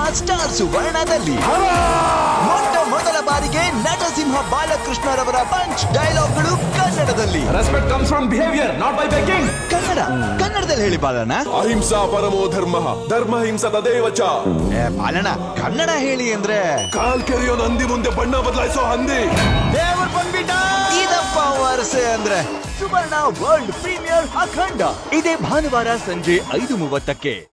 Star ಸುವರ್ಣದಲ್ಲಿ ಮೊಟ್ಟ ಮೊದಲ ಬಾರಿಗೆ ನಟಸಿಂಹ ಬಾಲಕೃಷ್ಣರವರ ಪಂಚ್ ಡೈಲಾಗ್ಗಳು ಕನ್ನಡದಲ್ಲಿ. Respect comes from behaviour, not by begging. ಕನ್ನಡದಲ್ಲಿ ಹೇಳಿ ಬಾಲಣ್ಣ. ಅಹಿಂಸಾ ಪರಮೋ ಧರ್ಮ, ಧರ್ಮ ಹಿಂಸ ತದೇವ ಚ. ಬಾಲಣ್ಣ ಕನ್ನಡ ಹೇಳಿ ಅಂದ್ರೆ ಕಾಲ್ ಕೆರೆಯೋ ನಂದಿ ಮುಂದೆ ಬಣ್ಣ ಬದಲಾಯಿಸೋ ಹಂದಿ. ದೇವರು ಬಂದ್ಬಿಟ್ಟ. ಇದಪ್ಪ ವರ್ಷ ಅಂದ್ರೆ ಸುವರ್ಣ ವರ್ಲ್ಡ್ ಪ್ರೀಮಿಯರ್ ಅಖಂಡ ಇದೇ ಭಾನುವಾರ ಸಂಜೆ 5:30ಕ್ಕೆ.